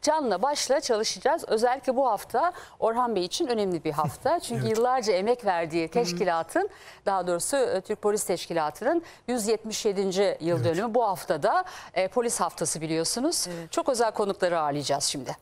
canla başla çalışacağız. Özellikle bu hafta Orhan Bey için önemli bir hafta. Çünkü yıllarca emek verdiği teşkilatın, daha doğrusu Türk Polis Teşkilatı'nın 177. yıl dönümü. Bu haftada polis haftası biliyorsunuz. Çok özel konukları ağırlayacağız şimdi.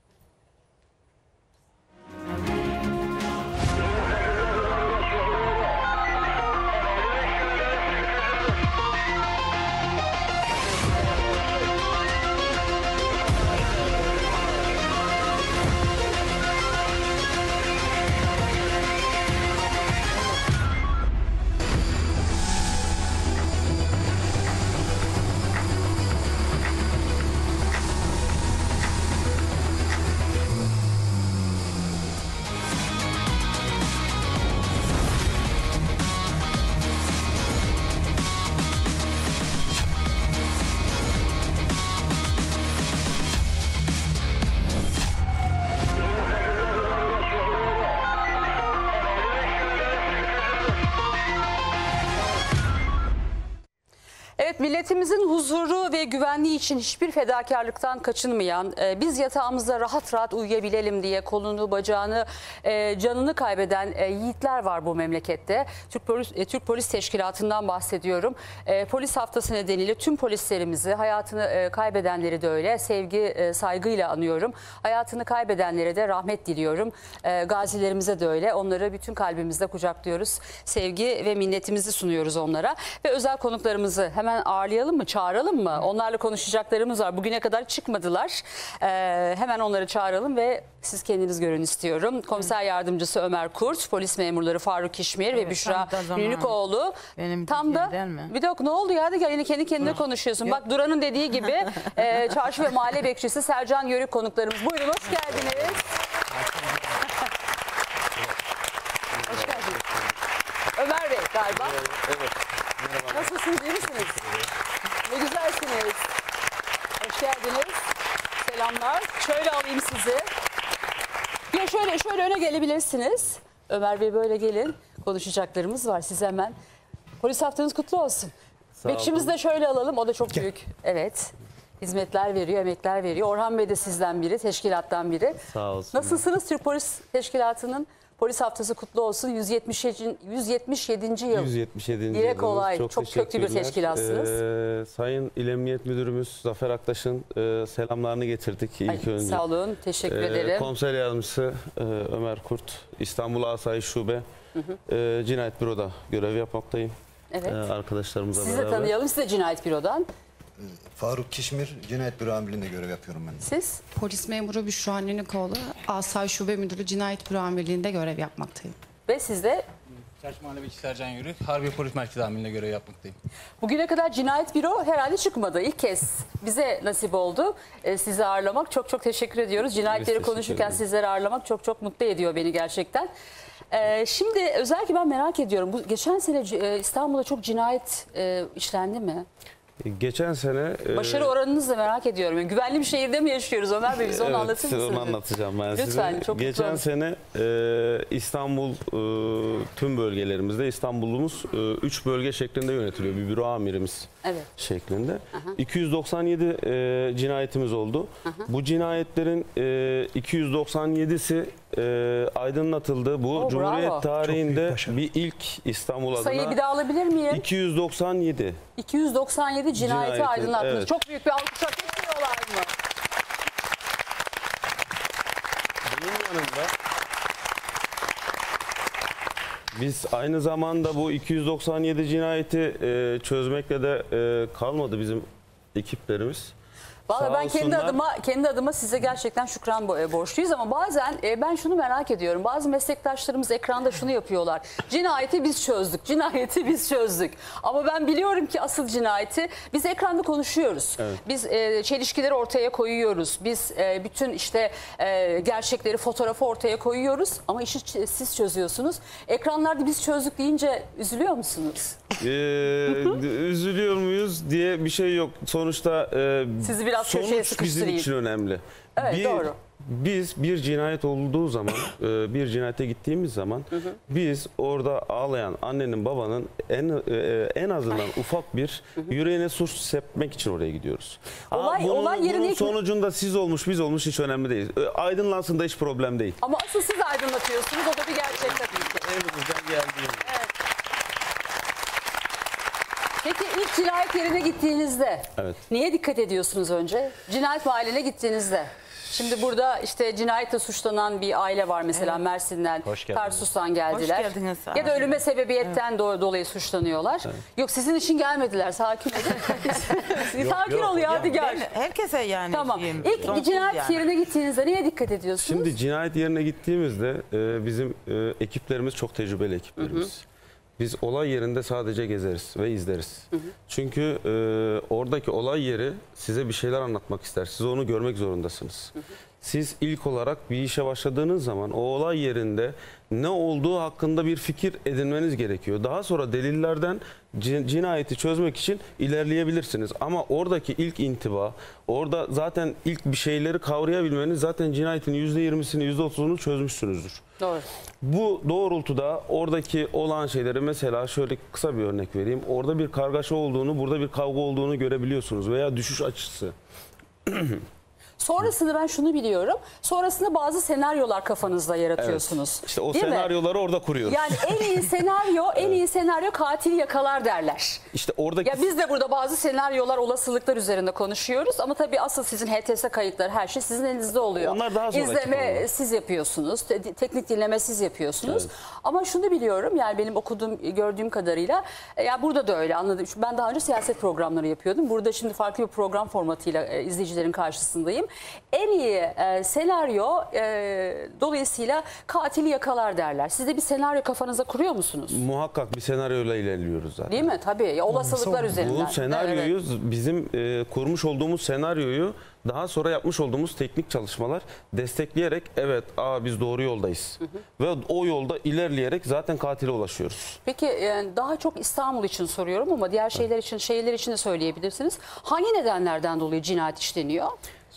Evet, milletimizin huzuru ve güvenliği için hiçbir fedakarlıktan kaçınmayan, biz yatağımızda rahat rahat uyuyabilelim diye kolunu, bacağını, canını kaybeden yiğitler var bu memlekette. Türk Polis Teşkilatı'ndan bahsediyorum. Polis haftası nedeniyle tüm polislerimizi, hayatını kaybedenleri de öyle, sevgi, saygıyla anıyorum. Hayatını kaybedenlere de rahmet diliyorum. Gazilerimize de öyle. Onları bütün kalbimizle kucaklıyoruz. Sevgi ve minnetimizi sunuyoruz onlara. Ve özel konuklarımızı hemen ağırlayalım mı, çağıralım mı? Onlarla konuşacaklarımız var. Bugüne kadar çıkmadılar. Hemen onları çağıralım ve siz kendiniz görün istiyorum. Komiser Yardımcısı Ömer Kurt, polis memurları Faruk Kişmir ve Büşra Ünlükoğlu. Tam da bir dakika, ne oldu ya? Yine kendi kendine konuşuyorsun. Bak, Duran'ın dediği gibi çarşı ve mahalle bekçisi Sercan Yörük konuklarımız. Buyurun, hoş geldiniz. Hoş geldiniz. Ömer Bey galiba. Evet. Nasılsınız, iyi misiniz? Ne güzelsiniz. Hoş geldiniz. Selamlar. Şöyle alayım sizi. Ya şöyle öne gelebilirsiniz. Ömer Bey, böyle gelin. Konuşacaklarımız var. Siz hemen. Polis haftanız kutlu olsun. Bekçimizi de şöyle alalım. O da çok büyük. Evet. Hizmetler veriyor, emekler veriyor. Orhan Bey de sizden biri, teşkilattan biri. Sağ olsun. Nasılsınız? Türk Polis Teşkilatı'nın Polis haftası kutlu olsun. 177. yıl. 177. Dile yılımız. kolay. Çok köklü bir teşkilatsınız. Sayın İl Emniyet Müdürümüz Zafer Aktaş'ın selamlarını getirdik ilk önce. Sağ olun. Teşekkür ederim. Komiser Yardımcısı Ömer Kurt, İstanbul Asayiş Şube Cinayet Büro'da görev yapmaktayım. Evet. Arkadaşlarımızla Sizi beraber. de tanıyalım. Siz de Cinayet Büro'dan. Faruk Kişmir, Cinayet Büro Amirliği'nde görev yapıyorum ben. Siz? Polis memuru Büşra Ünlükoğlu, Asayiş Şube Müdürü Cinayet Büro Amirliği'nde görev yapmaktayım. Ve siz de? Çarşı Mahalle Bekçisi Sercan Yörük, Harbiye Polis Merkezi Amirliği'nde görev yapmaktayım. Bugüne kadar Cinayet Büro herhalde çıkmadı. İlk kez bize nasip oldu sizi ağırlamak. Çok teşekkür ediyoruz. Cinayetleri konuşurken sizleri ağırlamak çok mutlu ediyor beni gerçekten. Şimdi özellikle ben merak ediyorum. Bu geçen sene İstanbul'da çok cinayet işlendi mi? Geçen sene... Başarı oranınızı da merak ediyorum. Yani güvenli bir şehirde mi yaşıyoruz Ömer Bey? Bize onu anlatır mısınız? Onu anlatacağım ben size. Lütfen, çok geçen mutlu sene İstanbul tüm bölgelerimizde İstanbul'umuz 3 bölge şeklinde yönetiliyor. Bir büro amirimiz şeklinde. 297 cinayetimiz oldu. Bu cinayetlerin 297'si aydınlatıldı. Bu Cumhuriyet tarihinde bir ilk İstanbul adına. Sayıyı bir daha alabilir miyim? 297. 297 cinayeti aydınlattınız. Evet. Çok büyük bir alkış hak etmiyorlar mı? Bunun yanında biz aynı zamanda bu 297 cinayeti çözmekle de kalmadı bizim ekiplerimiz. Vallahi ben kendi adıma size gerçekten şükran borçluyuz ama bazen ben şunu merak ediyorum. Bazı meslektaşlarımız ekranda şunu yapıyorlar. Cinayeti biz çözdük. Cinayeti biz çözdük. Ama ben biliyorum ki asıl cinayeti biz ekranda konuşuyoruz. Evet. Biz çelişkileri ortaya koyuyoruz. Biz bütün işte gerçekleri, fotoğrafı ortaya koyuyoruz ama işi siz çözüyorsunuz. Ekranlarda biz çözdük deyince üzülüyor musunuz? Üzülüyor muyuz diye bir şey yok. Sonuçta sizi biraz köşeye sonuç bizim için önemli. Evet, doğru. Biz bir cinayet olduğu zaman, bir cinayete gittiğimiz zaman biz orada ağlayan annenin babanın en azından ufak bir yüreğine su sepmek için oraya gidiyoruz. Olay yerine bunun ilk- sonucunda siz olmuş biz olmuş hiç önemli değil. Aydınlansın da hiç problem değil. Ama asıl siz aydınlatıyorsunuz. O da bir gerçek tabii ki. Elimizden geldiğince. Peki ilk cinayet yerine gittiğinizde Evet. niye dikkat ediyorsunuz önce? Cinayet mahalline gittiğinizde. Şimdi burada işte cinayetle suçlanan bir aile var mesela Mersin'den, Hoş geldiniz. Tarsus'tan geldiler. Hoş geldiniz. Ya da ölüme sebebiyetten dolayı suçlanıyorlar. Yok sizin için gelmediler. Sakin olun. Sakin ol ya hadi gel. Ben herkese yani Tamam. diyeyim, İlk sonsuz cinayet yani. yerine gittiğinizde neye dikkat ediyorsunuz? Şimdi cinayet yerine gittiğimizde bizim ekiplerimiz çok tecrübeli ekiplerimiz. Biz olay yerinde sadece gezeriz ve izleriz. Çünkü oradaki olay yeri size bir şeyler anlatmak ister. Siz onu görmek zorundasınız. Siz ilk olarak bir işe başladığınız zaman o olay yerinde ne olduğu hakkında bir fikir edinmeniz gerekiyor. Daha sonra delillerden cinayeti çözmek için ilerleyebilirsiniz. Ama oradaki ilk intiba, orada zaten ilk bir şeyleri kavrayabilmeniz zaten cinayetin %20'sini %30'unu çözmüşsünüzdür. Doğru. Bu doğrultuda oradaki olan şeyleri mesela şöyle kısa bir örnek vereyim. Orada bir kargaşa olduğunu, burada bir kavga olduğunu görebiliyorsunuz veya düşüş açısı. Sonrasında ben şunu biliyorum. Sonrasında bazı senaryolar kafanızda yaratıyorsunuz. İşte o Değil mi? senaryoları orada kuruyoruz. Yani en iyi senaryo katili yakalar derler. İşte oradaki Ya biz de burada bazı senaryolar, olasılıklar üzerinde konuşuyoruz ama tabii asıl sizin HTS kayıtları, her şey sizin elinizde oluyor. Onlar daha sonraki İzleme konular. siz yapıyorsunuz, teknik dinleme siz yapıyorsunuz. Ama şunu biliyorum, yani benim okuduğum, gördüğüm kadarıyla, ya burada da öyle anladım. Ben daha önce siyaset programları yapıyordum. Burada şimdi farklı bir program formatıyla izleyicilerin karşısındayım. En iyi senaryo dolayısıyla katili yakalar derler. Siz de bir senaryo kafanıza kuruyor musunuz? muhakkak bir senaryoyla ilerliyoruz zaten. Değil mi? Tabii. Ya, olasılıklar üzerinden. Bu senaryoyu Evet. bizim kurmuş olduğumuz senaryoyu daha sonra yapmış olduğumuz teknik çalışmalar destekleyerek evet biz doğru yoldayız. Ve o yolda ilerleyerek zaten katile ulaşıyoruz. Peki daha çok İstanbul için soruyorum ama diğer şehirler için de söyleyebilirsiniz. Hangi nedenlerden dolayı cinayet işleniyor?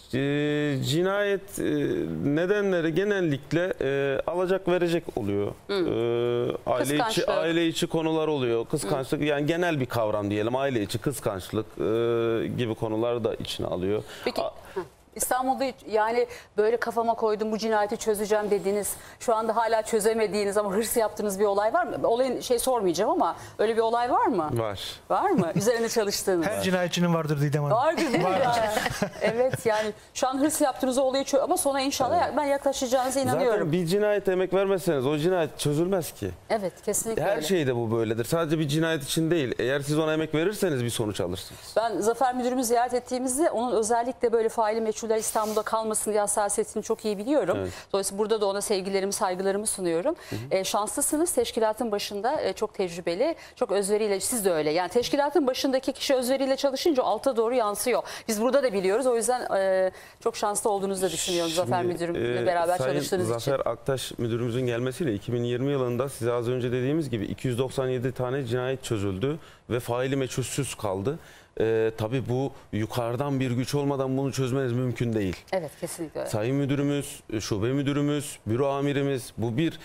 Cinayet nedenleri genellikle alacak verecek oluyor. Kıskançlık. Aile içi konular oluyor. Kıskançlık yani genel bir kavram diyelim. Aile içi kıskançlık gibi konuları da içine alıyor. Peki İstanbul'da yani böyle kafama koydum bu cinayeti çözeceğim dediğiniz, şu anda hala çözemediğiniz ama hırs yaptığınız bir olay var mı? Olayın sormayacağım ama öyle bir olay var mı? Var. Var mı? Üzerinde çalıştığınız. Her cinayetçinin vardır Didem Hanım. Vardır değil mi yani? Evet yani şu an hırs yaptığınız o olayı ama sonra inşallah ben yaklaşacağınıza inanıyorum. Zaten bir cinayete emek vermezseniz o cinayet çözülmez ki. Evet kesinlikle Her öyle. şeyde bu böyledir. Sadece bir cinayet için değil. Eğer siz ona emek verirseniz bir sonuç alırsınız. Ben Zafer Müdürümü ziyaret ettiğimizde onun özellikle böyle faili meçhuller İstanbul'da kalmasın diye hassasiyetini çok iyi biliyorum. Evet. Dolayısıyla burada da ona sevgilerimi, saygılarımı sunuyorum. Şanslısınız. Teşkilatın başında çok tecrübeli, çok özveriyle, siz de öyle. Yani teşkilatın başındaki kişi özveriyle çalışınca alta doğru yansıyor. Biz burada da biliyoruz. O yüzden çok şanslı olduğunuzu da düşünüyorum Zafer Müdürümle beraber Sayın çalıştığınız için. Zafer Aktaş müdürümüzün gelmesiyle 2020 yılında size az önce dediğimiz gibi 297 tane cinayet çözüldü ve faili meçhulsüz kaldı. Tabii bu yukarıdan bir güç olmadan bunu çözmeniz mümkün değil. Evet kesinlikle öyle. Sayın müdürümüz, şube müdürümüz, büro amirimiz bu bir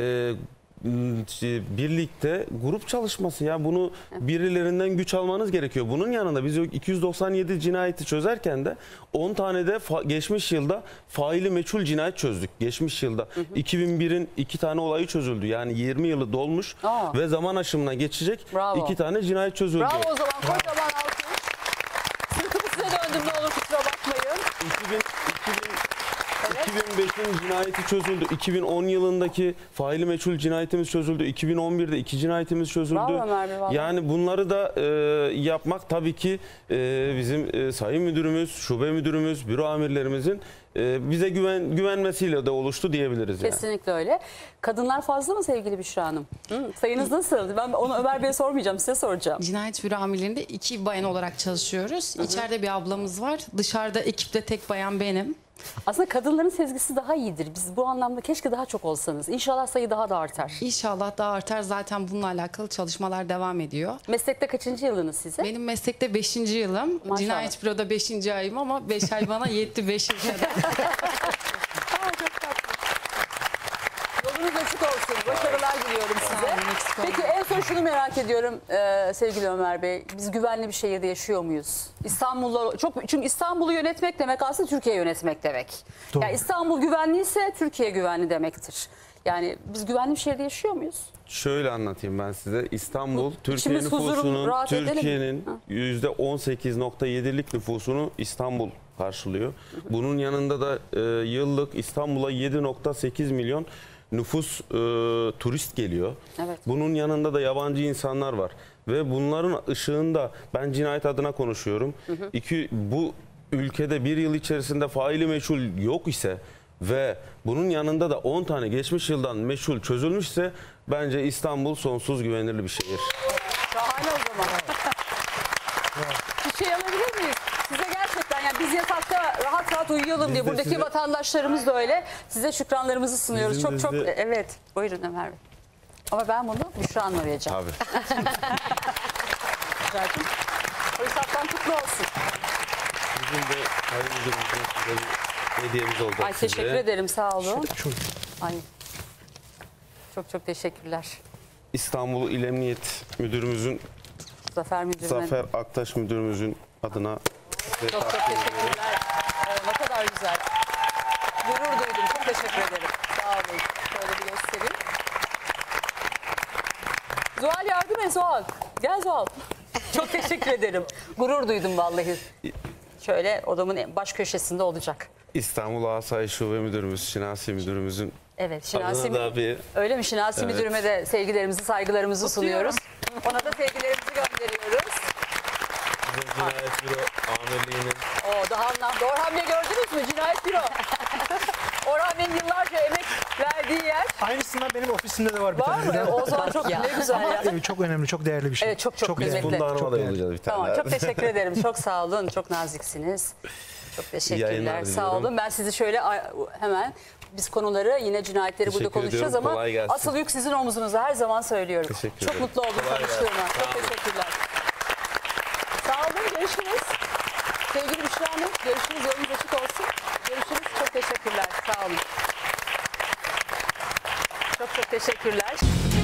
birlikte grup çalışması ya bunu birilerinden güç almanız gerekiyor. Bunun yanında biz 297 cinayeti çözerken de 10 tane de geçmiş yılda faili meçhul cinayet çözdük. Geçmiş yılda 2001'in 2 tane olayı çözüldü. Yani 20 yılı dolmuş ve zaman aşımına geçecek Bravo. 2 tane cinayet çözüldü. Bravo o zaman kocaman alkış. Sırtımı size döndüm ne olur kusura bakmayın. 2005'in cinayeti çözüldü. 2010 yılındaki faili meçhul cinayetimiz çözüldü. 2011'de 2 cinayetimiz çözüldü. Bravo Ömer Bey, vallahi. Yani bunları da yapmak tabii ki bizim sayın müdürümüz, şube müdürümüz, büro amirlerimizin bize güvenmesiyle de oluştu diyebiliriz. Yani. Kesinlikle öyle. Kadınlar fazla mı sevgili Büşra Hanım? Sayınız nasıl? Ben onu Ömer Bey'e sormayacağım, size soracağım. Cinayet büro amirliğinde 2 bayan olarak çalışıyoruz. İçeride bir ablamız var. Dışarıda ekipte tek bayan benim. Aslında kadınların sezgisi daha iyidir. Biz bu anlamda keşke daha çok olsanız. İnşallah sayı daha da artar. İnşallah daha artar. Zaten bununla alakalı çalışmalar devam ediyor. Meslekte kaçıncı yılınız size? Benim meslekte 5. yılım. Maşallah. Cinayet büroda 5. ayım ama 5 ay bana yetti 5 yıl kadar. çok tatlı. Yolunuz açık olsun. Başarılar diliyorum size. olun, eksik Peki en son şunu merak ediyorum sevgili Ömer Bey. Biz güvenli bir şehirde yaşıyor muyuz? Çünkü İstanbul'u yönetmek demek aslında Türkiye yönetmek demek. Doğru. Yani İstanbul güvenliyse Türkiye güvenli demektir. Yani biz güvenli bir şehirde yaşıyor muyuz? Şöyle anlatayım ben size. İstanbul, Türkiye İçimiz huzurun, nüfusunun, rahat edelim. Türkiye'nin %18.7'lik nüfusunu İstanbul karşılıyor. Bunun yanında da yıllık İstanbul'a 7.8 milyon nüfus turist geliyor. Evet. Bunun yanında da yabancı insanlar var. Ve bunların ışığında ben cinayet adına konuşuyorum. Bu ülkede bir yıl içerisinde faili meçhul yok ise ve bunun yanında da 10 tane geçmiş yıldan meçhul çözülmüşse bence İstanbul sonsuz güvenilir bir şehir. Şahane o zaman. Bir şey alabilir miyiz? Size gerçekten yani biz yatakta rahat rahat uyuyalım diye de buradaki size- vatandaşlarımız da öyle. Size şükranlarımızı sunuyoruz. Bizim Çok de size- evet. Buyurun Ömer Bey. Ama ben bunu Büşra Hanım'a vereceğim. Abi. Rica Polis haftan kutlu olsun. Bizim de hayırlı müdürümüzün size bir hediyemiz olacak Ay size. teşekkür ederim sağ olun. Şu Ay. Çok teşekkürler. İstanbul İl Emniyet Müdürümüzün, Zafer Müdürü'ne. Zafer Aktaş Müdürümüzün adına size Çok takdim ediyorum. teşekkürler. Ne kadar güzel. Gurur duydum. Çok teşekkür ederim. Sağ olun. Şöyle bir göstereyim. Zuhal yardım et Zuhal. Gel Zuhal. Çok teşekkür ederim. Gurur duydum vallahi. Şöyle odamın baş köşesinde olacak. İstanbul Asayiş Şube Müdürümüz, Şinasi Müdürümüzün Evet, Şinasi adına da bir öyle mi? Şinasi Evet. Müdürüme de sevgilerimizi, saygılarımızı sunuyoruz. Ona da sevgilerimizi gönderiyoruz. bizim Cinayet Büro Amirliği'nin Daha anlamda. Orhan Bey gördünüz mü? Cinayet büro. Orhan Bey'in yıllarca emek verdiği yer. aynısından benim ofisimde de var bir Var tane. mı? O zaman çok ne güzel ya. Evet, çok önemli, çok değerli bir şey. Evet, çok kıymetli. değerli. Funda Hanım'a Çok da değerli. yollayacağız bir tane. Tamam, daha. çok teşekkür ederim. Çok sağ olun. Çok naziksiniz. Çok teşekkürler. yayınlar Sağ diliyorum. olun. Ben sizi şöyle hemen biz konuları yine cinayetleri burada Teşekkür konuşacağız ediyorum. ama Kolay gelsin. asıl yük sizin omzunuzda her zaman söylüyorum. Teşekkür Çok ederim. mutlu oldum Kolay gelsin. tanıştığıma. Çok Sağ olun. teşekkürler. Sağ olun. Görüşürüz. Sevgili Büşra Hanım, görüşürüz. Yolunuz açık olsun. Görüşürüz. Çok teşekkürler. Sağ olun. Çok teşekkürler.